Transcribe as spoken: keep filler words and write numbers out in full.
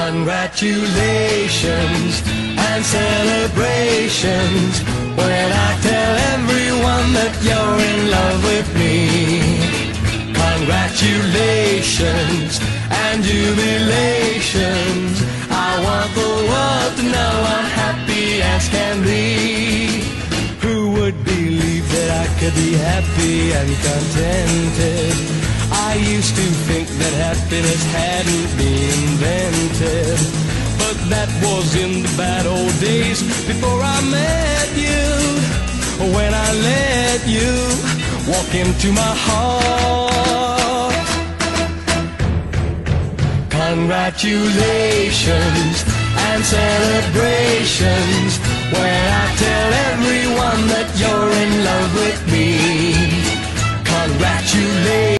Congratulations and celebrations when I tell everyone that you're in love with me. Congratulations and jubilations. I want the world to know I'm happy as can be. Who would believe that I could be happy and contented? I used to think that happiness hadn't been invented, but that was in the bad old days before I met you. When I let you walk into my heart. Congratulations and celebrations when I tell everyone that you're in love with me. Congratulations